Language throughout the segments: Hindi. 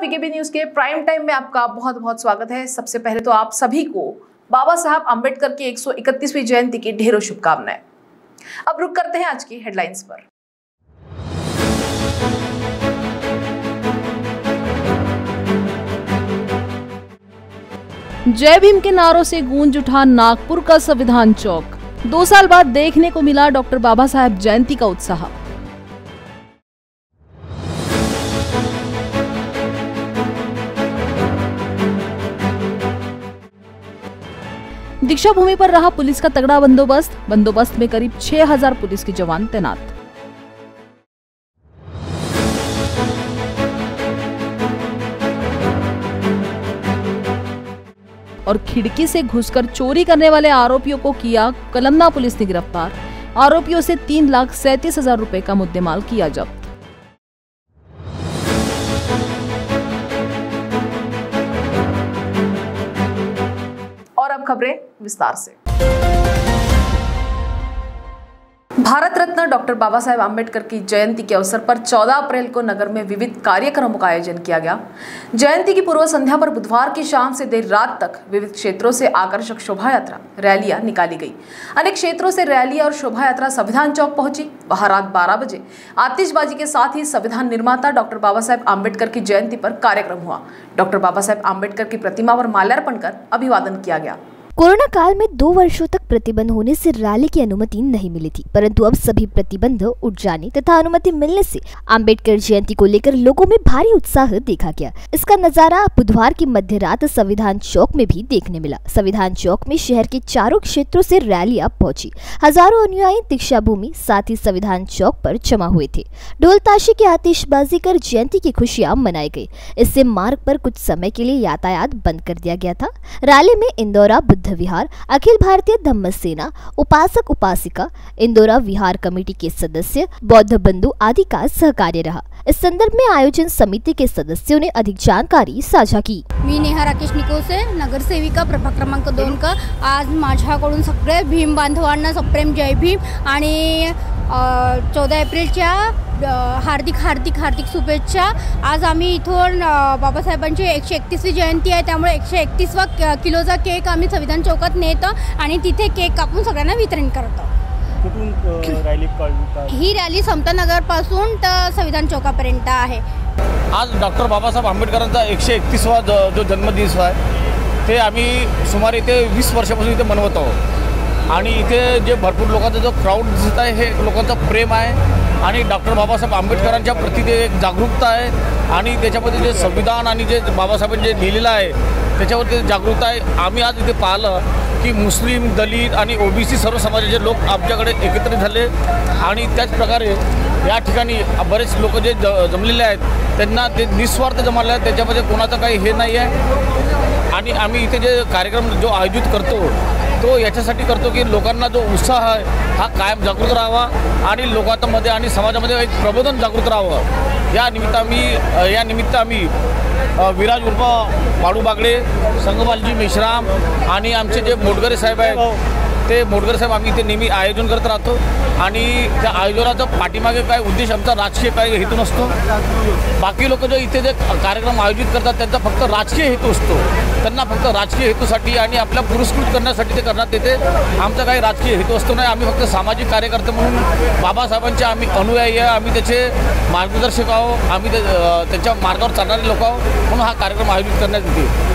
बीकेबी न्यूज के प्राइम टाइम में आपका बहुत बहुत स्वागत है। सबसे पहले तो आप सभी को बाबा साहब आम्बेडकर की 131वीं जयंती की ढेरों शुभकामनाएं। अब रुक करते हैं आज की हेडलाइंस पर। जय भीम के नारों से गूंज उठा नागपुर का संविधान चौक। 2 साल बाद देखने को मिला डॉक्टर बाबा साहब जयंती का उत्साह। दीक्षा भूमि पर रहा पुलिस का तगड़ा बंदोबस्त में करीब 6000 पुलिस के जवान तैनात। और खिड़की से घुसकर चोरी करने वाले आरोपियों को किया कलमना पुलिस ने गिरफ्तार। आरोपियों से 3,37,000 रुपए का मुद्देमाल किया जब्त। और अब खबरें विस्तार से। भारत रत्न डॉक्टर बाबा साहेब आम्बेडकर की जयंती के अवसर पर 14 अप्रैल को नगर में विविध कार्यक्रमों का आयोजन किया गया। जयंती की पूर्व संध्या पर बुधवार की शाम से देर रात तक विविध क्षेत्रों से आकर्षक शोभा यात्रा रैलियां निकाली गई। अनेक क्षेत्रों से रैलियां और शोभा यात्रा संविधान चौक पहुंची। वहां रात 12 बजे आतिशबाजी के साथ ही संविधान निर्माता डॉक्टर बाबा साहेब आम्बेडकर की जयंती पर कार्यक्रम हुआ। डॉक्टर बाबा साहेब आम्बेडकर की प्रतिमा पर माल्यार्पण कर अभिवादन किया गया। कोरोना काल में 2 वर्षों तक प्रतिबंध होने से रैली की अनुमति नहीं मिली थी, परंतु अब सभी प्रतिबंध उठ जाने तथा अनुमति मिलने से आम्बेडकर जयंती को लेकर लोगों में भारी उत्साह देखा गया। इसका नजारा बुधवार की मध्य रात संविधान चौक में भी देखने मिला। संविधान चौक में शहर के चारों क्षेत्रों से रैलियां पहुंची। हजारों अनुयायी दीक्षा भूमि साथ ही संविधान चौक पर जमा हुए थे। ढोल ताशे की आतिशबाजी कर जयंती की खुशियां मनाई गई। इससे मार्ग पर कुछ समय के लिए यातायात बंद कर दिया गया था। रैली में इंदौरा विहार, अखिल भारतीय धम्म सेना, उपासक उपासिका, इंदौरा विहार कमेटी के सदस्य, बौद्ध बंधु आदि का सहकार्य रहा। इस संदर्भ में आयोजन समिति के सदस्यों ने अधिक जानकारी साझा की। मी नेहा राकेश निकोसे, नगरसेविका प्रभाग क्रमांक 2 का। आज माझ्याकडून सगळे भीम बांधवांना सप्रेम जय भीम आणि 14 एप्रिलच्या हार्दिक शुभेच्छा। आज आम्ही इथून बाबासाहेबांची 131वी जयंती आहे, त्यामुळे 131वा किलोचा केक आम्ही संविधान चौकात नेतो आणि तिथे केक कापून सगळ्यांना वितरण करतो। कुठून रॅली काढली? ही रॅली समता नगर पासून तर संविधान चौकापर्यंत आहे। आज डॉक्टर बाबासाहेब आंबेडकरांचा 131वा जो जन्मदिवस आहे ते आम्ही सुमारे इथे 20 वर्षापासून इथे मनवत आहोत आणि इथे जे भरपूर लोकांचा जो क्राऊड दिसत आहे हे लोकांचं प्रेम आहे आणि डॉक्टर बाबासाहेब आंबेडकरांच्या प्रति ते एक जागरूकता आहे आणि त्याच्यामध्ये जे संविधान आणि जे बाबासाहेबांनी जे लिहिलेलं आहे त्याच्यावरती जागरूकता आहे। आम्ही आज इथे पाहिलं की मुस्लिम, दलित आणि ओबीसी सर्व समाजाचे लोक आमच्याकडे एकत्रित झाले आणि त्याच प्रकारे या ठिकाणी बरेच लोक जे जमलेले आहेत त्यांना ते निस्वार्थ जमले आहेत, त्याच्यामध्ये कोणाचं काही हे नाही आहे। आणि आम्ही इथे जे कार्यक्रम जो आयोजित करतो तो याच्यासाठी करतो की लोकांना जो उत्साह आहे हा कायम जागृत राहावा आणि लोकांमध्ये आणि समाजामध्ये एक प्रबोधन जागृत राहावं। या निमित्त आम्ही विराज उर्फ बाळू बागडे, संगमालजी मेश्राम आणि आमचे जे मोटगरे साहेब आहेत ते मोटगरे साहेब आम्ही इथे नेहमी आयोजन करत राहतो आणि त्या आयोजनाचा पाठीमागे काय उद्देश आमचा राजकीय काय हेतू नसतो। बाकी लोक जे इथे जे कार्यक्रम आयोजित करतात त्यांचा फक्त राजकीय हेतू असतो, त्यांना फक्त राजकीय हेतूसाठी आणि आपल्या पुरस्कृत करण्यासाठी ते करण्यात येते। आमचा काही राजकीय हेतू असतो नाही, आम्ही फक्त सामाजिक कार्यकर्ते म्हणून बाबासाहेबांचे आम्ही अनुयायी आहे, आम्ही त्याचे मार्गदर्शक आहोत, आम्ही त्यांच्या मार्गावर चालणारे लोक आहोत म्हणून हा कार्यक्रम आयोजित करण्यात येते।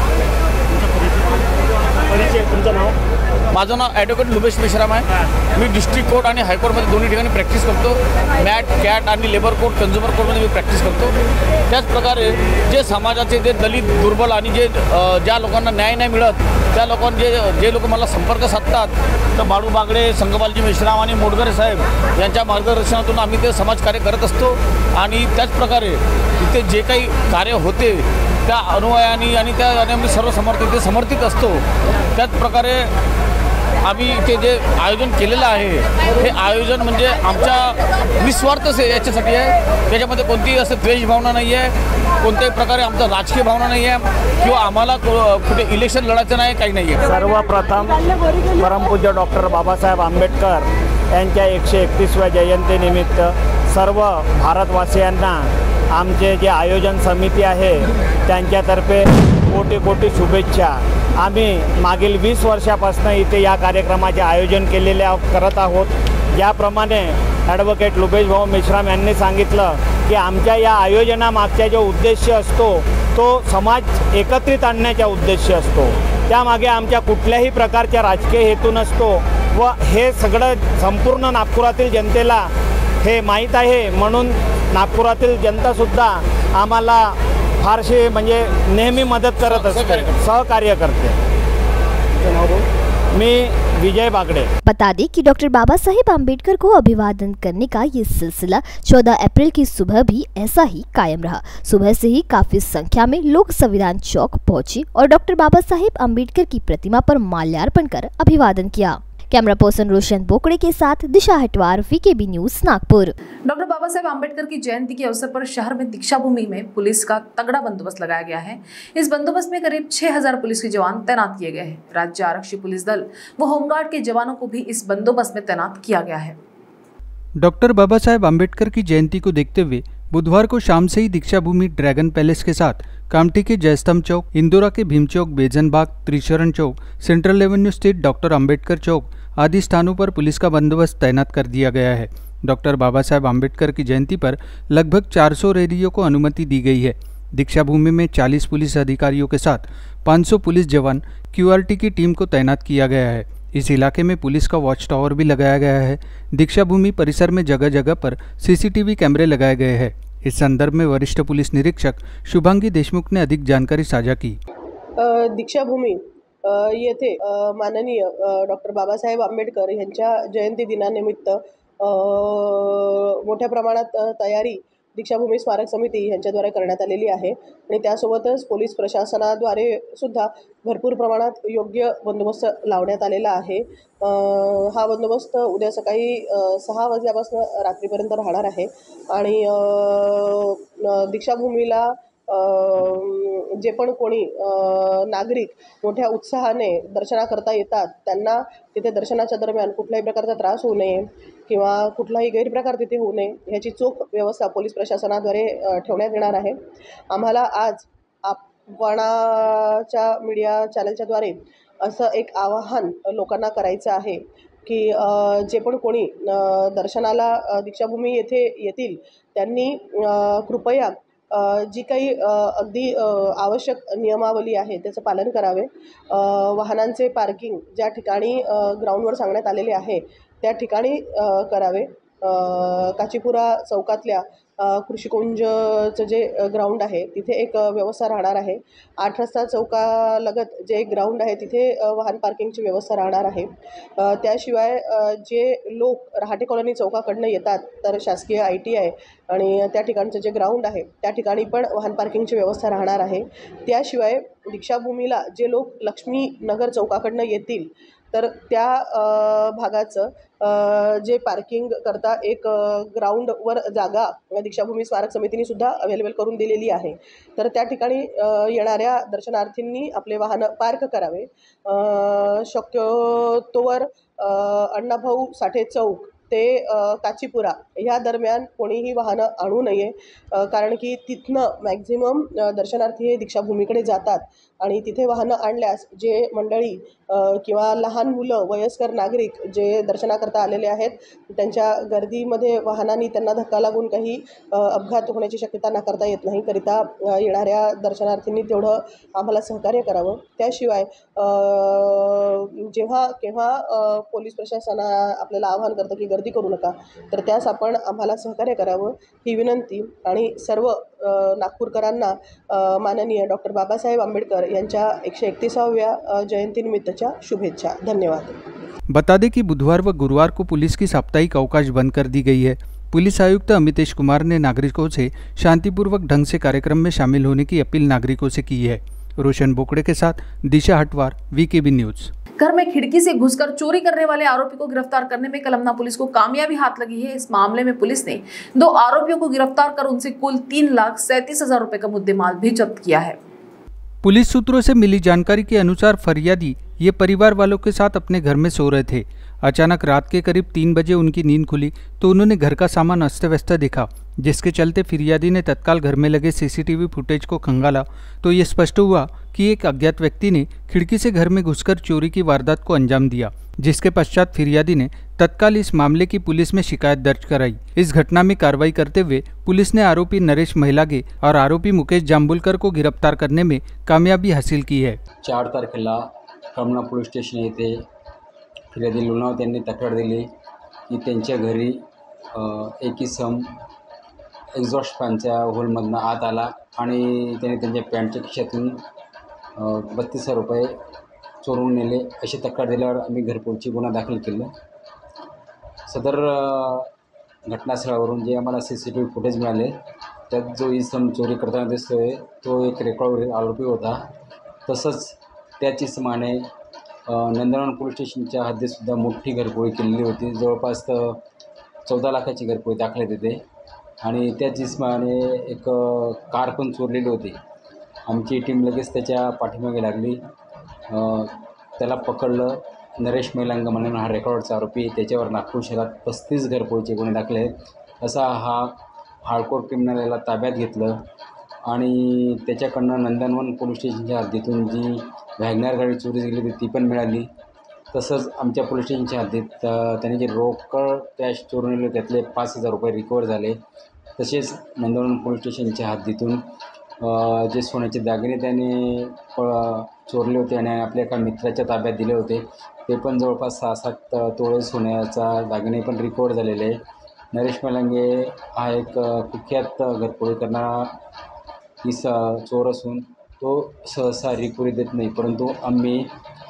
तुमचं नाव? माझं नाव ॲडव्होकेट लुबेश मेश्राम आहे। मी डिस्ट्रिक्ट कोर्ट आणि हायकोर्टमध्ये दोन्ही ठिकाणी प्रॅक्टिस करतो। मॅट, कॅट आणि लेबर कोर्ट, कन्झ्युमर कोर्टमध्ये मी प्रॅक्टिस करतो। त्याचप्रकारे जे समाजाचे जे दलित, दुर्बल आणि ज्या लोकांना न्याय नाही मिळत त्या लोकांना जे लोक मला संपर्क साधतात तर बाळू बागडे, संगमालजी मेश्राम आणि मोटगरे साहेब यांच्या मार्गदर्शनातून आम्ही ते समाजकार्य करत असतो आणि त्याचप्रकारे इथे जे काही कार्य होते त्या अनुयायांनी आणि त्या आम्ही सर्व समर्थित असतो। त्याचप्रकारे आम्ही इथे जे आयोजन केलेलं आहे हे आयोजन म्हणजे आमच्या निस्वार्थ याच्यासाठी आहे। त्याच्यामध्ये कोणतीही असं द्वेष भावना नाही आहे, कोणत्याही प्रकारे आमचा राजकीय भावना नाही आहे किंवा आम्हाला कुठे इलेक्शन लढायचं नाही, काही नाही आहे। सर्वप्रथम परमपूज्य डॉक्टर बाबासाहेब आंबेडकर यांच्या 131व्या जयंतीनिमित्त सर्व भारतवासियांना आमचे जे आयोजन समिती आहे त्यांच्यातर्फे कोटी कोटी शुभेच्छा। आम्ही मागील 20 वर्षापासून इथे या कार्यक्रमाचे आयोजन करत आहोत। ज्याप्रमाणे ॲडव्होकेट लुबेश भाऊ मेश्राम यांनी सांगितलं की आमच्या या आयोजनामागचा जो उद्देश असतो तो समाज एकत्रित आणण्याचा उद्देश असतो। त्यामागे आमच्या कुठल्याही प्रकारचा राजकीय हेतू नसतो व हे सगळं संपूर्ण नागपुरातील जनतेला हे माहीत आहे। म्हणून नागपुरातील जनतासुद्धा आम्हाला फारशी म्हणजे नेहमी मदत करत असते, सहकार्य करते। मैं विजय बागड़े। बता दें कि डॉक्टर बाबा साहेब आम्बेडकर को अभिवादन करने का ये सिलसिला 14 अप्रैल की सुबह भी ऐसा ही कायम रहा। सुबह से ही काफी संख्या में लोग संविधान चौक पहुंचे और डॉक्टर बाबा साहेब आम्बेडकर की प्रतिमा पर माल्यार्पण कर अभिवादन किया। कैमरा पर्सन रोशन बोकड़े के साथ Disha Hatwar, VKB news, Nagpur. Doctor Baba Saheb Ambedkar की जयंती के अवसर पर शहर में दीक्षा भूमि में पुलिस का तगड़ा बंदोबस्त लगाया गया है। इस बंदोबस्त में करीब 6000 पुलिस के जवान तैनात किए गए हैं। राज्य आरक्षी पुलिस दल व होमगार्ड के जवानों को भी इस बंदोबस्त में तैनात किया गया है। डॉक्टर बाबा साहेब आम्बेडकर की जयंती को देखते हुए बुधवार को शाम से ही दीक्षा भूमि ड्रैगन पैलेस के साथ कामठी के जयस्तंभ चौक, इंदौरा के भीम चौक, बेजनबाग, त्रिशरण चौक, सेंट्रल एवेन्यू स्थित डॉक्टर आम्बेडकर चौक आदि स्थानों पर पुलिस का बंदोबस्त तैनात कर दिया गया है। डॉक्टर बाबा साहेब आम्बेडकर की जयंती पर लगभग 400 रैलियों को अनुमति दी गई है। दीक्षा भूमि में 40 पुलिस अधिकारियों के साथ 500 पुलिस जवान QRT की टीम को तैनात किया गया है। इस इलाके में पुलिस का वॉच टावर भी लगाया गया है। दीक्षा भूमि परिसर में जगह जगह पर CCTV कैमरे लगाए गए हैं। इस संदर्भ में वरिष्ठ पुलिस निरीक्षक शुभांगी देशमुख ने अधिक जानकारी साझा की। दीक्षा भूमि येथे माननीय डॉक्टर बाबासाहेब आंबेडकर यांच्या जयंती दिनानिमित्त मोठ्या प्रमाणात तयारी दीक्षाभूमी स्मारक समिती यांच्याद्वारे करण्यात आलेली आहे आणि त्यासोबतच पोलीस प्रशासनाद्वारे सुद्धा भरपूर प्रमाणात योग्य बंदोबस्त लावण्यात आलेला आहे। हा बंदोबस्त उद्या सकाळी 6 वाजल्यापासून रात्रीपर्यंत राहणार आहे आणि दीक्षाभूमीला जे पण कोणी नागरिक मोठ्या उत्साहाने दर्शनाकरता येतात त्यांना तिथे दर्शनाच्या दरम्यान कुठल्याही प्रकारचा त्रास होऊ नये किंवा कुठलाही गैरप्रकार तिथे होऊ नये याची चोख व्यवस्था पोलीस प्रशासनाद्वारे ठेवण्यात येणार आहे। आम्हाला आज आपणाच्या मीडिया चॅनलच्या द्वारे असं एक आवाहन लोकांना करायचं आहे की जे पण कोणी दर्शनाला दीक्षाभूमी येथे येतील त्यांनी कृपया जी काही अगदी आवश्यक नियमावली आहे त्याचं पालन करावे। वाहनांचे पार्किंग ज्या ठिकाणी ग्राउंडवर सांगण्यात आलेले आहे त्या ठिकाणी करावे। काचीपुरा चौकातल्या कृषिकुंजचं जे ग्राउंड आहे तिथे एक व्यवस्था राहणार आहे। 8 रस्ता चौकालगत जे एक ग्राउंड आहे तिथे वाहन पार्किंगची व्यवस्था राहणार आहे। त्याशिवाय जे लोक रहाटे कॉलनी चौकाकडनं येतात तर शासकीय ITI आणि त्या ठिकाणचं जे ग्राउंड आहे त्या ठिकाणी पण वाहन पार्किंगची व्यवस्था राहणार आहे। त्याशिवाय दीक्षाभूमीला जे लोक लक्ष्मी नगर चौकाकडनं येतील तर त्या भागाचं जे पार्किंग करता एक ग्राउंडवर जागा दीक्षाभूमी स्मारक समितीने सुद्धा अवेलेबल करून दिलेली आहे। तर त्या ठिकाणी येणाऱ्या दर्शनार्थींनी आपले वाहन पार्क करावे। शक्यतोवर अण्णाभाऊ साठे चौक ते काचीपुरा ह्या दरम्यान कोणीही वाहनं आणू नये कारण की तिथनं मॅक्झिमम दर्शनार्थी हे दीक्षाभूमीकडे जातात आणि तिथे वाहनं आणल्यास जे मंडळी किंवा लहान मुलं वयस्कर नागरिक जे दर्शनाकरता आलेले आहेत त्यांच्या गर्दीमध्ये वाहनांनी त्यांना धक्का लागून काही अपघात होण्याची शक्यता नाकारता येत नाही करिता येणाऱ्या दर्शनार्थींनी तेवढं आम्हाला सहकार्य करावं। त्याशिवाय जेव्हा केव्हा पोलीस प्रशासना आपल्याला आवाहन करतं की गर्दी करू नका तर त्यास आपण आम्हाला सहकार्य करावं ही विनंती आणि सर्व नागपूरकरांना माननीय डॉक्टर बाबासाहेब आंबेडकर यांच्या 131व्या जयंतीनिमित्तच्या शुभेच्छा। धन्यवाद। बता दें कि बुधवार व गुरुवार को पुलिस की साप्ताहिक अवकाश बंद कर दी गई है। पुलिस आयुक्त अमितेश कुमार ने नागरिकों से शांतिपूर्वक ढंग से कार्यक्रम में शामिल होने की अपील नागरिकों से की है। रोशन बोकड़े के साथ दिशा हटवार, वीकेबी न्यूज। घर में खिड़की से घुसकर चोरी करने वाले आरोपी को गिरफ्तार करने में कलमना पुलिस को कामयाबी हाथ लगी है। इस मामले में पुलिस ने 2 आरोपियों को गिरफ्तार कर उनसे कुल 3,37,000 रुपए का मुद्देमाल भी जब्त किया है। पुलिस सूत्रों से मिली जानकारी के अनुसार फरियादी ये परिवार वालों के साथ अपने घर में सो रहे थे। अचानक रात के करीब 3 बजे उनकी नींद खुली तो उन्होंने घर का सामान अस्त व्यस्त देखा, जिसके चलते फिरियादी ने तत्काल घर में लगे सीसीटीवी फुटेज को खंगाला तो ये स्पष्ट हुआ कि एक अज्ञात व्यक्ति ने खिड़की से घर में घुसकर चोरी की वारदात को अंजाम दिया, जिसके पश्चात फिरियादी ने तत्काल इस मामले की पुलिस में शिकायत दर्ज कराई। इस घटना में कार्रवाई करते हुए पुलिस ने आरोपी नरेश महिलागे और आरोपी मुकेश जांबुलकर को गिरफ्तार करने में कामयाबी हासिल की है। 4 तारखेला कळमना पोलीस स्टेशन येथे फिर्यादी लोणावत यांनी तक्रार दिली की त्यांच्या घरी एक इसम एक्झॉस्ट फॅनच्या होलमधनं आत आला आणि त्याने त्यांच्या पॅन्टच्या खिशातून 32,000 रुपये चोरून नेले अशी तक्रार दिल्यावर आम्ही घरपोचची गुन्हा दाखल केला। सदर घटनास्थळावरून जे आम्हाला CCTV फुटेज मिळाले त्यात जो इसम चोरी करताना दिसतोय तो एक रेकॉर्ड आरोपी होता। तसंच त्याच इसमाने नंदनवन पोलीस स्टेशनच्या हद्दीतसुद्धा मोठी घरपोळी केलेली होती। जवळपास 14 लाखाची घरपोळी दाखल तिथे आणि त्याच इसमाने एक कार पण चोरलेली होती। आमची टीम लगेच त्याच्या पाठीमागे लागली, त्याला पकडलं। नरेश महिलांग म्हणून हा रेकॉर्डचा आरोपी, त्याच्यावर नागपूर शहरात 35 घरपोळीचे गुन्हे दाखल आहेत असा हा हार्डकोर क्रिमिनल याला ताब्यात घेतलं आणि त्याच्याकडनं नंदनवन पोलीस स्टेशनच्या हद्दीतून जी वॅगनर गाडी चोरी गेली होती ती पण मिळाली। तसंच आमच्या पोलीस स्टेशनच्या हद्दीत त्याने जे रोकड कॅश चोरून नेले त्यातले 5,000 रुपये रिकवर झाले। तसेच नंदनवन पोलीस स्टेशनच्या हद्दीतून जे सोन्याचे दागिने त्याने चोरले होते आणि आपल्या एका मित्राच्या ताब्यात दिले होते ते पण जवळपास 6-7 तोळे सोन्याचा दागिने पण रिकवर झालेले आहे। नरेश महिलांगे हा एक कुख्यात घरपोळी करणारा चोर असून तो सहसा रिकवरी देत नाही, परंतु आम्ही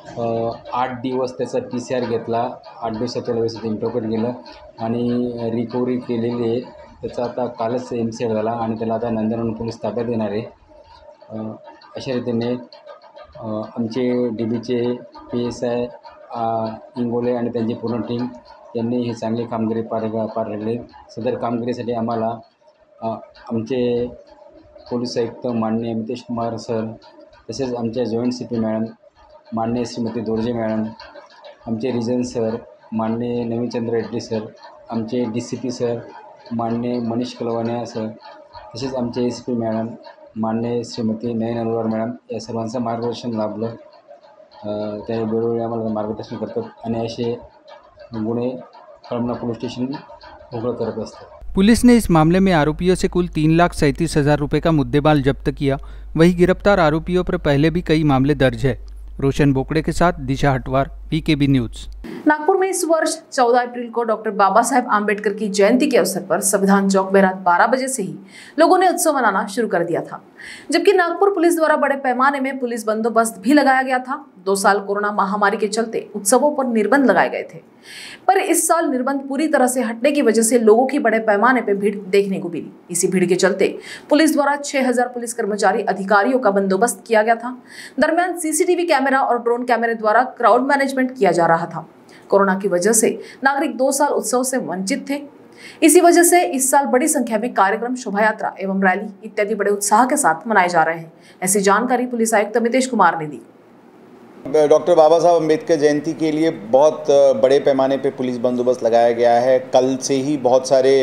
8 दिवस त्याचा PCR घेतला, 8 दिवसाच्या वेळेस इंटरव्ह्यू केलं आणि रिकवरी केलेली आहे। त्याचा आता कालच MCR झाला आणि त्याला आता नंदनवन पोलीस ताब्यात येणार आहे। अशा रीतीने आमचे DBचे PSI इंगोले आणि त्यांची पूर्ण टीम यांनी ही चांगली कामगिरी पार सदर कामगिरीसाठी आम्हाला आमचे पोलीस आयुक्त माननीय अमितेश कुमार सर, तसेच आमच्या जॉईंट CP मॅडम माननीय श्रीमती दोर्जे मॅडम, आमचे रिजन सर माननीय नवीनचंद्र रेड्डी सर, आमचे DCP सर माननीय मनीष कलवाने सर, तसेच आमचे SP मॅडम माननीय श्रीमती नयन अरोरा मॅडम या सर्वांचं मार्गदर्शन लाभलं। त्या वेळोवेळी आम्हाला मार्गदर्शन करतात आणि असे गुन्हे कळमना पुलिस स्टेशन उघड करत असतात। पुलिस ने इस मामले में आरोपियों से कुल 3,37,000 रुपए का मुद्देमाल जब्त किया। वहीं गिरफ्तार आरोपियों पर पहले भी कई मामले दर्ज है। रोशन बोकड़े के साथ दिशा हटवार, PKB न्यूज़। नागपुर में इस वर्ष 14 अप्रैल को डॉक्टर बाबा साहेब आम्बेडकर की जयंती के अवसर पर संविधान चौक में रात 12 बजे से ही लोगों ने उत्सव मनाना शुरू कर दिया था, जबकि नागपुर पुलिस द्वारा बड़े पैमाने में पुलिस बंदोबस्त भी लगाया गया था। 2 साल कोरोना महामारी के चलते उत्सवों पर निर्बंध लगाए गए थे, पर इस साल निर्बंध पूरी तरह से हटने की वजह से लोगों की बड़े पैमाने पर भीड़ देखने को मिली। इसी भीड़ के चलते पुलिस द्वारा 6,000 पुलिस कर्मचारी अधिकारियों का बंदोबस्त किया गया था। दरमियान CCTV कैमरा और ड्रोन कैमरे द्वारा क्राउड मैनेजमेंट किया जा रहा था। कोरोना की वजह से नागरिक 2 साल उत्सव से वंचित थे। इसी वजह से इस साल बड़ी संख्या में कार्यक्रम, शोभा यात्रा एवं रैली इत्यादि बड़े उत्साह के साथ मनाए जा रहे हैं। ऐसी जानकारी पुलिस आयुक्त अमितेश कुमार ने दी। डॉक्टर बाबा साहब अम्बेडकर जयंती के लिए बहुत बड़े पैमाने पे पुलिस बंदोबस्त लगाया गया है। कल से ही बहुत सारे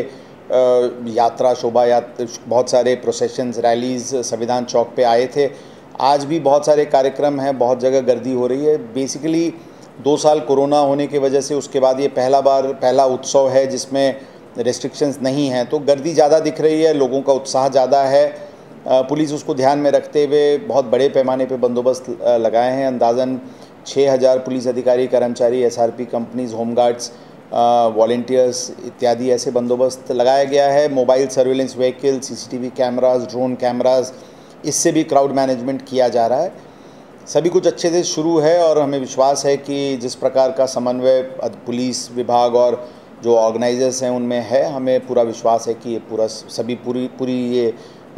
यात्रा, शोभा यात्रा, बहुत सारे प्रोसेशंस, रैलीज संविधान चौक पे आए थे। आज भी बहुत सारे कार्यक्रम हैं, बहुत जगह गर्दी हो रही है। बेसिकली 2 साल कोरोना होने की वजह से उसके बाद ये पहला उत्सव है जिसमें रेस्ट्रिक्शंस नहीं हैं, तो गर्दी ज़्यादा दिख रही है, लोगों का उत्साह ज़्यादा है। पुलिस उसको ध्यान में रखते हुए बहुत बड़े पैमाने पे बंदोबस्त लगाए हैं। अंदाज़न 6,000 पुलिस अधिकारी, कर्मचारी, SRP कंपनीज, होमगार्ड्स, वॉलंटियर्स इत्यादि ऐसे बंदोबस्त लगाया गया है। Mobile surveillance vehicle, CCTV cameras, drone cameras, इससे भी क्राउड मैनेजमेंट किया जा रहा है। सभी कुछ अच्छे से शुरू है और हमें विश्वास है कि जिस प्रकार का समन्वय पुलिस विभाग और जो ऑर्गेनाइजर्स हैं उनमें है, हमें पूरा विश्वास है कि ये पूरी ये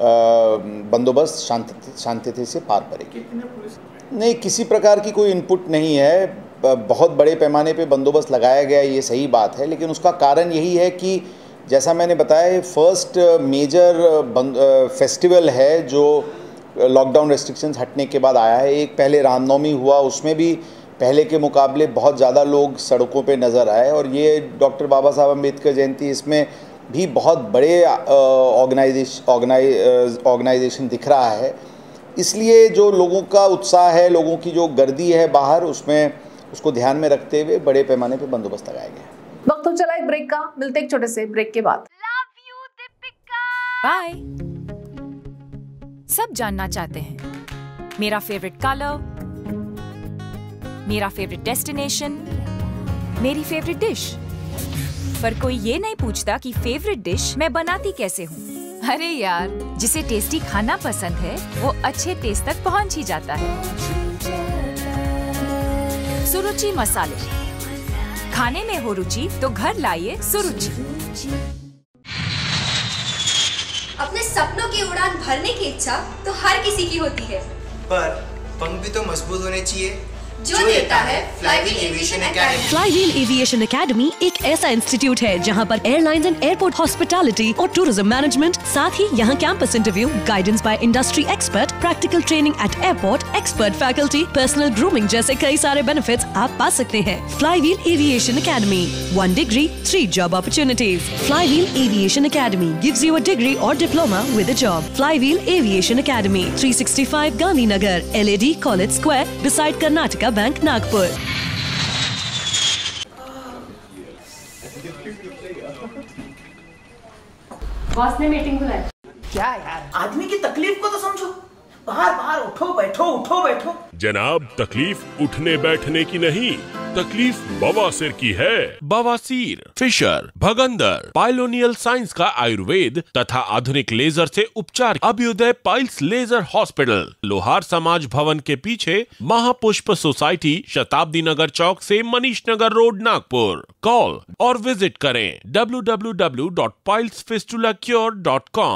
बंदोबस्त शांति से पार पड़ेगी। नहीं, किसी प्रकार की कोई इनपुट नहीं है। बहुत बड़े पैमाने पे बंदोबस्त लगाया गया, ये सही बात है, लेकिन उसका कारण यही है कि जैसा मैंने बताया, फर्स्ट मेजर फेस्टिवल है जो लॉकडाउन रेस्ट्रिक्शंस हटने के बाद आया है। एक पहले रामनवमी हुआ, उसमें भी पहले के मुकाबले बहुत ज़्यादा लोग सड़कों पे नज़र आए और ये डॉक्टर बाबा साहब अम्बेडकर जयंती इसमें भी बहुत बड़े ऑर्गेनाइजेशन दिख रहा है। इसलिए जो लोगों का उत्साह है, लोगों की जो गर्दी है बाहर, उसको ध्यान में रखते हुए बड़े पैमाने पे बंदोबस्त लगाए गए। वक्त हो चला एक ब्रेक का, मिलते एक छोटे से ब्रेक के बाद। बाय। सब जानना चाहते हैं मेरा फेवरेट कलर, मेरा फेवरेट डेस्टिनेशन, मेरी फेवरेट डिश, पर कोई ये नहीं पूछता कि फेवरेट डिश मैं बनाती कैसे हूँ। अरे यार, जिसे टेस्टी खाना पसंद है वो अच्छे टेस्ट तक पहुँच ही जाता है। सुरुचि मसाले, खाने में हो रुचि तो घर लाइए सुरुचि। अपने सपनों की उड़ान भरने की इच्छा तो हर किसी की होती है, पर पंख भी तो मजबूत होने चाहिए जो देता है Flywheel Aviation Academy. Flywheel Aviation Academy एक ऐसा इंस्टीट्यूट है जहां पर एयरलाइंस एंड एयरपोर्ट हॉस्पिटैलिटी और टूरिज्म मैनेजमेंट, साथ ही यहां campus interview, guidance by industry expert, practical training at airport, expert faculty, personal grooming जैसे कई सारे बेनिफिट्स आप पा सकते हैं। Flywheel Aviation Academy, 1 degree, 3 job opportunities. Flywheel Aviation Academy gives you a degree or diploma with a job. Flywheel Aviation Academy, 365 Gandhinagar, LAD College Square, beside Karnataka Bank, Nagpur. Boss ने मीटिंग बुलाई। क्या यार, आदमी की तकलीफ को तो समझो। बाहर बाहर उठो बैठो, उठो बैठो। जनाब, तकलीफ उठने बैठने की नहीं, तकलीफ बवासीर की है। बवासीर, फिशर, भगंदर, पाइलोनियल साइंस का आयुर्वेद तथा आधुनिक लेजर से उपचार। अभ्युदय पाइल्स लेजर हॉस्पिटल, लोहार समाज भवन के पीछे, महापुष्प सोसाइटी, शताब्दी नगर चौक से मनीष नगर रोड, नागपुर। कॉल और विजिट करें www.pilesfistulacure.com।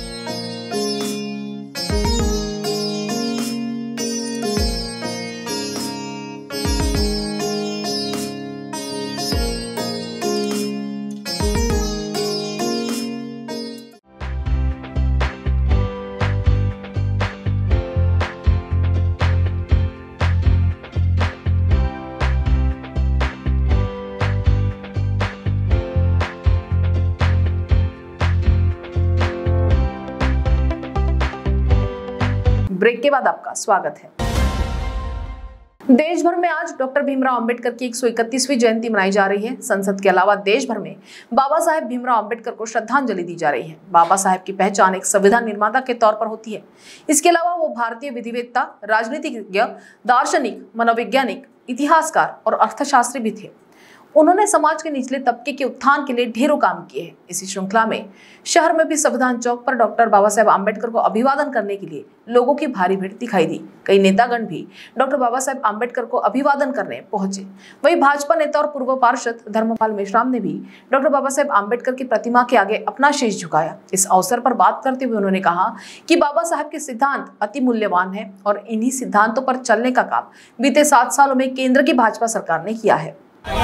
ब्रेक के बाद आपका स्वागत है। देश भर में आज डॉक्टर भीमराव अंबेडकर की 131वीं जयंती मनाई जा रही है। संसद के अलावा देश भर में बाबा साहेब भीमराव अंबेडकर को श्रद्धांजलि दी जा रही है। बाबा साहेब की पहचान एक संविधान निर्माता के तौर पर होती है। इसके अलावा वो भारतीय विधिवेत्ता, राजनीतिज्ञ, दार्शनिक, मनोवैज्ञानिक, इतिहासकार और अर्थशास्त्री भी थे। उन्होंने समाज के निचले तबके के उत्थान के लिए ढेरों काम किए हैं। इसी श्रृंखला में शहर में भी संविधान चौक पर डॉक्टर बाबा साहेब आम्बेडकर को अभिवादन करने के लिए लोगों की भारी भीड़ दिखाई दी। कई नेतागण भी डॉक्टर बाबा साहेब आम्बेडकर को अभिवादन करने पहुंचे। वहीं भाजपा नेता और पूर्व पार्षद धर्मपाल मेश्राम ने भी डॉक्टर बाबा साहेब आम्बेडकर की प्रतिमा के आगे अपना शीश झुकाया। इस अवसर पर बात करते हुए उन्होंने कहा कि बाबा साहेब के सिद्धांत अति मूल्यवान है और इन्हीं सिद्धांतों पर चलने का काम बीते 7 सालों में केंद्र की भाजपा सरकार ने किया है।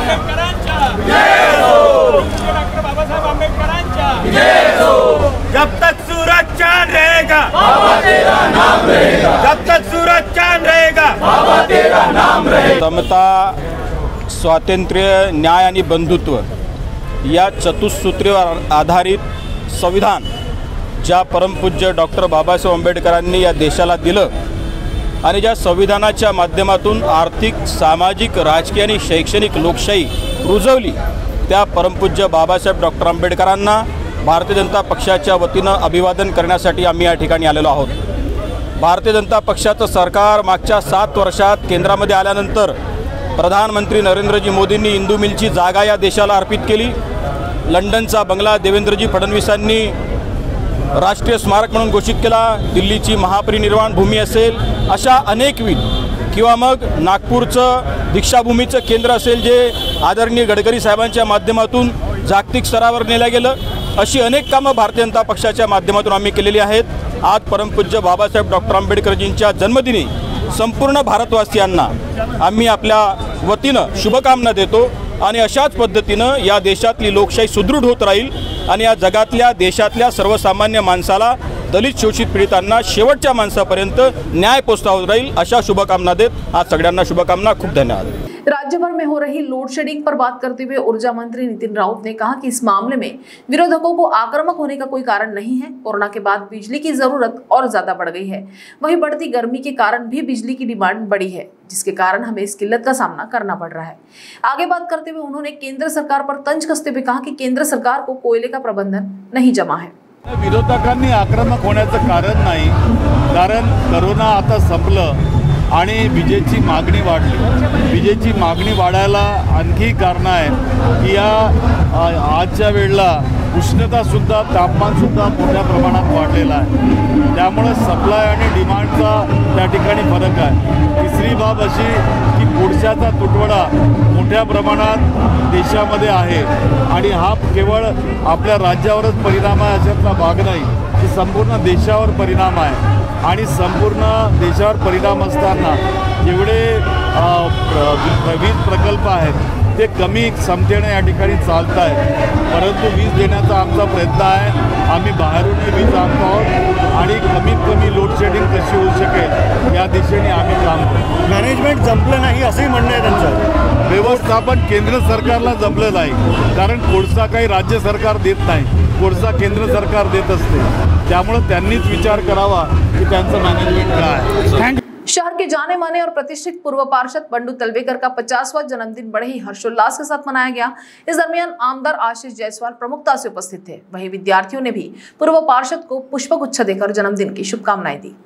जब तक सूरज चांद रहेगा बाबा तेरा नाम रहेगा, जब तक सूरज चांद रहेगा बाबा तेरा नाम रहेगा। समता, स्वातंत्र्य, न्याय आणि बंधुत्व या चतुसूत्रीवर आधारित संविधान ज्या परमपूज्य डॉक्टर बाबासाहेब आंबेडकरांनी या देशाला दिलं आणि ज्या संविधानाच्या माध्यमातून आर्थिक, सामाजिक, राजकीय आणि शैक्षणिक लोकशाही रुजवली, त्या परमपूज्य बाबासाहेब डॉक्टर आंबेडकरांना भारतीय जनता पक्षाच्या वतीनं अभिवादन करण्यासाठी आम्ही या ठिकाणी आलेलो आहोत। भारतीय जनता पक्षाचं सरकार मागच्या 7 वर्षात केंद्रामध्ये आल्यानंतर प्रधानमंत्री नरेंद्रजी मोदींनी इंदू मिलची जागा या देशाला अर्पित केली। लंडनचा बंगला देवेंद्रजी फडणवीसांनी राष्ट्रीय स्मारक म्हणून घोषित केला। दिल्लीची महापरिनिर्वाण भूमी असेल, अशा अनेकविध, किंवा मग नागपूरचं दीक्षाभूमीचं केंद्र असेल जे आदरणीय गडकरी साहेबांच्या माध्यमातून जागतिक स्तरावर नेलं गेलं, अशी अनेक कामं भारतीय जनता पक्षाच्या माध्यमातून आम्ही केलेली आहेत। आज परमपूज्य बाबासाहेब डॉक्टर आंबेडकरजींच्या जन्मदिनी संपूर्ण भारतवासियांना आम्ही आपल्या वतीनं शुभकामना देतो आणि अशाच पद्धतीनं या देशातली लोकशाही सुदृढ होत राहील आणि या जगातल्या, देशातल्या सर्वसामान्य माणसाला दलित शोषित पीडितांना शेवटच्या माणसापर्यंत न्याय पोहोचवत राहील अशा शुभकामना देत आज सगळ्यांना शुभकामना। खूप धन्यवाद। राज्य भर में हो रही लोड शेडिंग पर बात करते हुए ऊर्जा मंत्री नितिन राउत ने कहा कि इस मामले में विरोधकों को आक्रामक होने का कोई कारण नहीं है। कोरोना के बाद बिजली की जरूरत और ज्यादा बढ़ गई है, वहीं बढ़ती गर्मी के कारण भी बिजली की डिमांड बढ़ी है, जिसके कारण हमें इस किल्लत का सामना करना पड़ रहा है। आगे बात करते हुए उन्होंने केंद्र सरकार पर तंज कसते हुए कहा कि केंद्र सरकार को कोयले का प्रबंधन नहीं जमा है। विरोधकांनी आक्रमक होण्याचं कारण नाही, कारण कोरोना आता संपलं आणि विजेची मागणी वाढली। विजेची मागणी वाढायला आणखी कारण आहे की या आजच्या वेळेला उष्णतासुद्धा तापमानसुद्धा मोठ्या प्रमाणात वाढलेलं आहे, त्यामुळे सप्लाय आणि डिमांडचा त्या ठिकाणी फरक आहे। तिसरी बाब अशी की कोळशाचा तुटवडा मोठ्या प्रमाणात देशामध्ये आहे आणि हा केवळ आपल्या राज्यावरच परिणाम आहे अशातला भाग नाही, की संपूर्ण देशावर परिणाम आहे आणि संपूर्ण देशावर परिणाम असताना जेवढे वीज प्रकल्प आहेत ते कमी क्षमतेने या ठिकाणी चालत आहेत, परंतु वीज देण्याचा आमचा प्रयत्न आहे। आम्ही बाहेरूनही वीज आणतो आहोत आणि कमीत कमी लोड शेडिंग कशी होऊ शकेल या दिशेने आम्ही काम करतो। मॅनेजमेंट जमलं नाही असंही म्हणणं आहे त्यांचं। व्यवस्थापन केंद्र सरकारला जमलं नाही, कारण कोळसा काही राज्य सरकार देत नाही, कोळसा केंद्र सरकार देत असते, त्यामुळे त्यांनीच विचार करावा की त्यांचं मॅनेजमेंट काय आहे। शहर के जाने माने और प्रतिष्ठित पूर्व पार्षद बंडू तलवेकर का 50वां जन्मदिन बड़े ही हर्षोल्लास के साथ मनाया गया। इस दरमियान आमदार आशीष जायसवाल प्रमुखता से उपस्थित थे। वहीं विद्यार्थियों ने भी पूर्व पार्षद को पुष्पगुच्छ देकर जन्मदिन की शुभकामनाएं दी।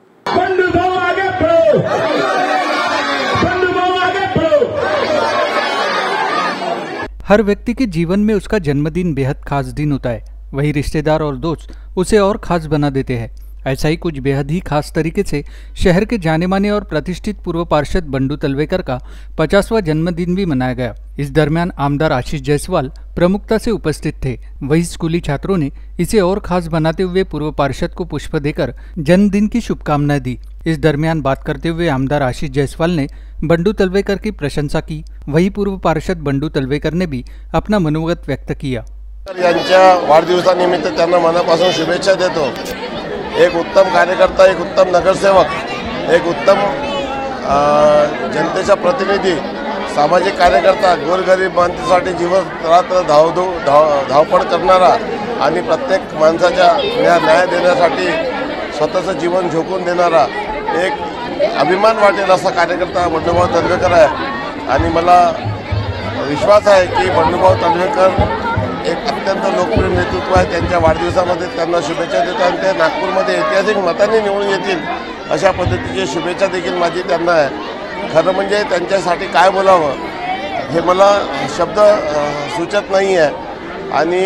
हर व्यक्ति के जीवन में उसका जन्मदिन बेहद खास दिन होता है, वही रिश्तेदार और दोस्त उसे और खास बना देते हैं। ऐसा ही कुछ बेहद ही खास तरीके से शहर के जाने माने और प्रतिष्ठित पूर्व पार्षद बंडू तलवेकर का 50वां जन्मदिन भी मनाया गया। इस दरमियान आमदार आशीष जायसवाल प्रमुखता से उपस्थित थे। वहीं स्कूली छात्रों ने इसे और खास बनाते हुए पूर्व पार्षद को पुष्प देकर जन्मदिन की शुभकामनाएं दी। इस दरमियान बात करते हुए आमदार आशीष जायसवाल ने बंडू तलवेकर की प्रशंसा की। वहीं पूर्व पार्षद बंडू तलवेकर ने भी अपना मनोगत व्यक्त किया। यांच्या वाढदिवसानिमित्त त्यांना मनापासून शुभेच्छा देतो। एक उत्तम कार्यकर्ता, एक उत्तम नगरसेवक, एक उत्तम जनतेचा प्रतिनिधी, सामाजिक कार्यकर्ता, गोरगरीब माणसासाठी दिवस-रात्र धावपळ करणारा आणि प्रत्येक माणसाच्या न्याय देण्यासाठी स्वतःचं जीवन झोकून देणारा एक अभिमान वाटेल असा कार्यकर्ता बंडूभाऊ तलवेकर आहे। आणि मला विश्वास आहे की बंडूभाऊ तलवेकर एक अत्यंत लोकप्रिय नेतृत्व आहे। त्यांच्या वाढदिवसामध्ये त्यांना शुभेच्छा देतो आणि ते नागपूरमध्ये ऐतिहासिक मतांनी निवडून येतील अशा पद्धतीची शुभेच्छा देखील माझी त्यांना आहे। खरं म्हणजे त्यांच्यासाठी काय बोलावं हे मला शब्द सुचत नाही आहे आणि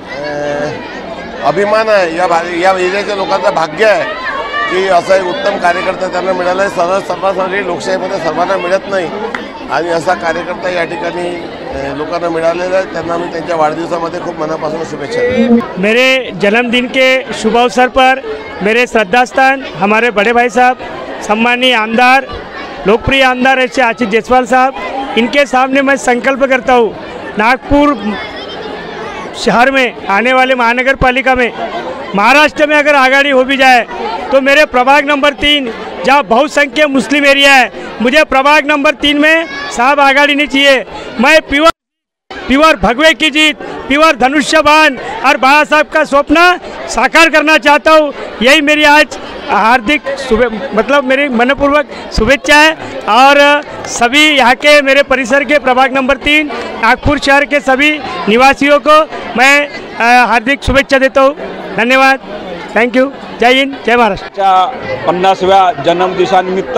अभिमान आहे। या एरियाच्या लोकांचं भाग्य आहे की असा एक उत्तम कार्यकर्ता त्यांना मिळाला आहे। सर्वांसाठी लोकशाहीमध्ये सर्वांना मिळत नाही आणि असा कार्यकर्ता या ठिकाणी लोकांना मिळालेला है। त्यांना मी त्यांच्या वाढदिवसामध्ये खूप मनापासून शुभेच्छा देतो। मेरे जन्मदिन के शुभ अवसर पर मेरे श्रद्धास्थान हमारे बड़े भाई साहब, सम्मानीय आमदार, लोकप्रिय आमदार ऐसे आशीष जायसवाल साहब, इनके सामने मैं संकल्प करता हूँ नागपुर शहर में आने वाले महानगर पालिका में महाराष्ट्र में अगर आगाड़ी हो भी जाए तो मेरे प्रभाग नंबर 3 जहाँ बहुसंख्य मुस्लिम एरिया है, मुझे प्रभाग नंबर 3 में साहब आगाड़ी नहीं चाहिए। मैं प्योर भगवे की जीत, प्योर धनुष्यबाण और बाबा साहब का स्वप्न साकार करना चाहता हूँ। यही मेरी आज हार्दिक मेरी मनपूर्वक शुभेच्छा है और सभी यहाँ के मेरे परिसर के प्रभाग नंबर 3 नागपुर शहर के सभी निवासियों को मैं हार्दिक शुभेच्छा देता हूँ। धन्यवाद, थैंक यू, जय हिंद, जय महाराष्ट्र। 50व्या जन्मदिवसानिमित्त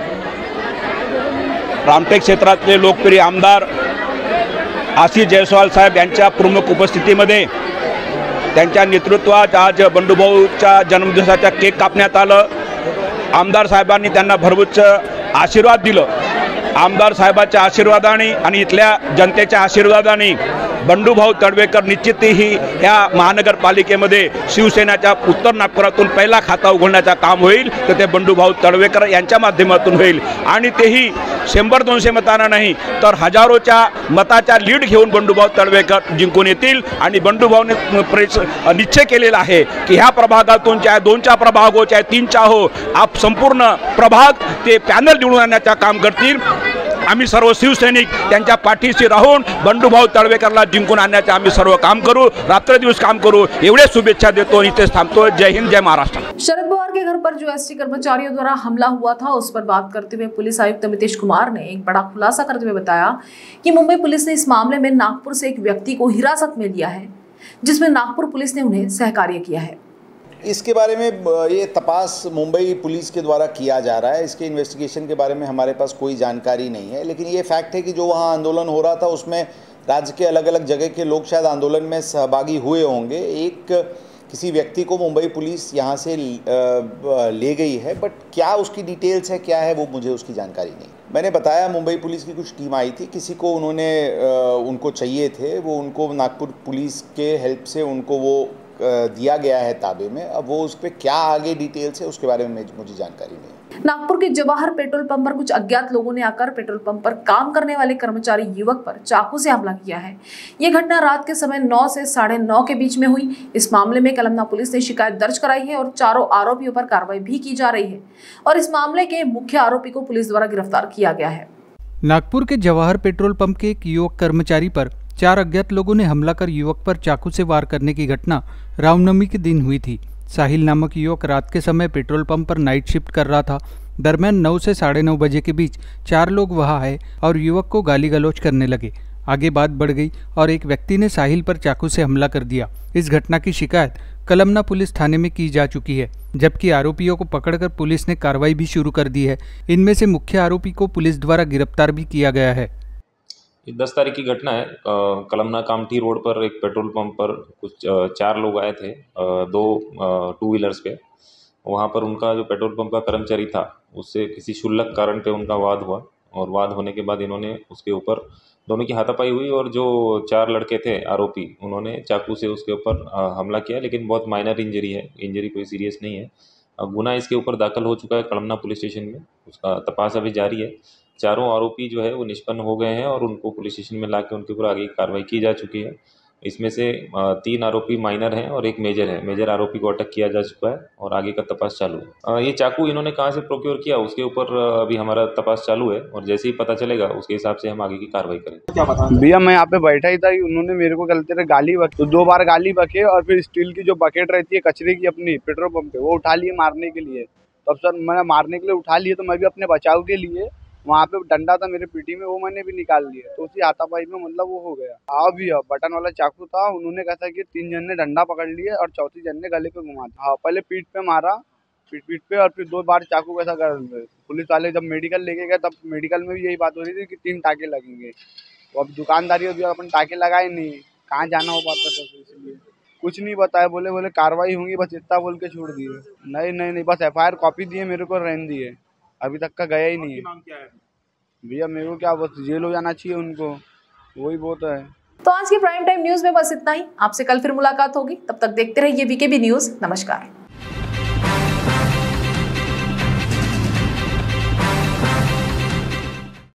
रामटेक क्षेत्रातले लोकप्रिय आमदार आशीष जायसवाल साहेब यांच्या प्रमुख उपस्थितीमध्ये त्यांच्या नेतृत्वात आज बंडूभाऊच्या जन्मदिवसाचा केक कापण्यात आलं। आमदार साहेबांनी त्यांना भरपूर आशीर्वाद दिलं। आमदार साहेबांच्या आशीर्वादाने आणि इथल्या जनतेच्या आशीर्वादाने बंडूभाऊ तडवेकर निश्चितही ह्या महानगरपालिकेमध्ये शिवसेनेच्या उत्तर नागपुरातून पहिला खाता उघडण्याचं काम होईल तर ते बंडूभाऊ तडवेकर यांच्या माध्यमातून होईल आणि तेही 100-200 मतांना नाही तर हजारोच्या मताच्या लीड घेऊन बंडूभाऊ तडवेकर जिंकून येतील आणि बंडूभाऊने निश्चय केलेला आहे की ह्या प्रभागातून चाहे 2चा प्रभाग हो चाहे 3चा हो आप संपूर्ण प्रभाग ते पॅनल निवडून आणण्याचं काम करतील। आम्ही सर्व शिवसैनिक त्यांच्या पाठीशी राहून बंडूभाऊ तडवेकरला जिंकून आणण्याचे आम्ही सर्व काम करू, रात्रदिवस काम करू, एवढे शुभेच्छा देतो। इथेच थांबतो। जय हिंद, जय महाराष्ट्र। शरद पवार के घर पर जो एसटी कर्मचारियों द्वारा हमला हुआ था उस पर बात करते हुए पुलिस आयुक्त मितेश कुमार ने एक बड़ा खुलासा करते हुए बताया कि मुंबई पुलिस ने इस मामले में नागपुर से एक व्यक्ति को हिरासत में लिया है जिसमें नागपुर पुलिस ने उन्हें सहकार्य किया है। इसके बारे में ये तपास मुंबई पुलिस के द्वारा किया जा रहा है। इसके इन्वेस्टिगेशन के बारे में हमारे पास कोई जानकारी नहीं है, लेकिन ये फैक्ट है कि जो वहाँ आंदोलन हो रहा था उसमें राज्य के अलग अलग जगह के लोग शायद आंदोलन में सहभागी हुए होंगे। एक किसी व्यक्ति को मुंबई पुलिस यहाँ से ले गई है, बट क्या उसकी डिटेल्स है क्या है वो मुझे उसकी जानकारी नहीं। मैंने बताया मुंबई पुलिस की कुछ टीम आई थी, किसी को उनको चाहिए थे, वो उनको नागपुर पुलिस के हेल्प से उनको वो दिया गया है ताबे में। अब वो उस पर क्या आगे डिटेल्स है उसके बारे में मुझे जानकारी नहीं। नागपुर के जवाहर पेट्रोल पंप पर कुछ अज्ञात लोगों ने आकर पेट्रोल पंप पर काम करने वाले कर्मचारी युवक पर चाकू से हमला किया है। ये घटना रात के समय 9 से 9:30 के बीच में हुई। इस मामले में कलमना पुलिस ने शिकायत दर्ज कराई है और चारों आरोपियों पर कार्रवाई भी की जा रही है और इस मामले के मुख्य आरोपी को पुलिस द्वारा गिरफ्तार किया गया है। नागपुर के जवाहर पेट्रोल पंप के एक युवक कर्मचारी पर 4 अज्ञात लोगों ने हमला कर युवक पर चाकू से वार करने की घटना रामनवमी के दिन हुई थी। साहिल नामक युवक रात के समय पेट्रोल पंप पर नाइट शिफ्ट कर रहा था। दरमियान 9 से 9:30 बजे के बीच 4 लोग वहां आए और युवक को गाली गलौज करने लगे। आगे बात बढ़ गई और एक व्यक्ति ने साहिल पर चाकू से हमला कर दिया। इस घटना की शिकायत कलमना पुलिस थाने में की जा चुकी है, जबकि आरोपियों को पकड़कर पुलिस ने कार्रवाई भी शुरू कर दी है। इनमें से मुख्य आरोपी को पुलिस द्वारा गिरफ्तार भी किया गया है। 10 तारीख की घटना है। कलमना कामठी रोड पर एक पेट्रोल पंप पर कुछ 4 लोग आए थे, 2 टू व्हीलर्स पे। वहाँ पर उनका जो पेट्रोल पंप का कर्मचारी था उससे किसी क्षुल्लक कारण पे उनका वाद हुआ और वाद होने के बाद इन्होंने उसके ऊपर दोनों की हाथापाई हुई और जो 4 लड़के थे आरोपी उन्होंने चाकू से उसके ऊपर हमला किया, लेकिन बहुत माइनर इंजरी है, इंजरी कोई सीरियस नहीं है। गुना इसके ऊपर दाखिल हो चुका है कलमना पुलिस स्टेशन में, उसका तपास अभी जारी है। चारों आरोपी जो है वो निष्पन्न हो गए हैं और उनको पुलिस स्टेशन में लाके उनके ऊपर आगे कार्रवाई की जा चुकी है। इसमें से 3 आरोपी माइनर हैं और एक मेजर है। मेजर आरोपी को अटक किया जा चुका है और आगे का तपास चालू है। ये चाकू इन्होंने कहाँ से प्रोक्योर किया उसके ऊपर अभी हमारा तपास चालू है और जैसे ही पता चलेगा उसके हिसाब से हम आगे की कार्रवाई करेंगे। क्या पता भैया, मैं यहाँ पे बैठा ही था, उन्होंने मेरे को गलती से गाली बकी, तो 2 बार गाली बके और फिर स्टील की जो बकेट रहती है कचरे की अपनी पेट्रोल पंप पे वो उठा लिए मारने के लिए। तब सर मैंने मारने के लिए उठा लिए तो मैं भी अपने बचाव के लिए वहाँ पे डंडा था मेरे पीठी में, वो मैंने भी निकाल लिया, तो उसी हाथापाई में मतलब वो हो गया। हाँ भैया, बटन वाला चाकू था। उन्होंने कहा कि 3 जन ने डंडा पकड़ लिया और 4थी जन ने गले पे घुमा दिया। हाँ, पहले पीठ पे मारा, पीठ पे, और फिर 2 बार चाकू कैसा कर। पुलिस वाले जब मेडिकल लेके गए तब मेडिकल में भी यही बात हो रही थी कि 3 टाके लगेंगे। तो अब दुकानदारी होती है, अपन टाके लगाए नहीं, कहाँ जाना हो पाता था, तो इसलिए कुछ नहीं बताया। बोले कार्रवाई होंगी, बस इतना बोल के छोड़ दिए। नहीं, बस FIR कॉपी दिए, मेरे को रहने दिए, अभी तक का गया ही नहीं है। भैया मेरे को क्या, बस जेल हो जाना चाहिए उनको, वही बहुत है। तो आज की प्राइम टाइम न्यूज में बस इतना ही। आपसे कल फिर मुलाकात होगी, तब तक देखते रहिए VKB न्यूज। नमस्कार।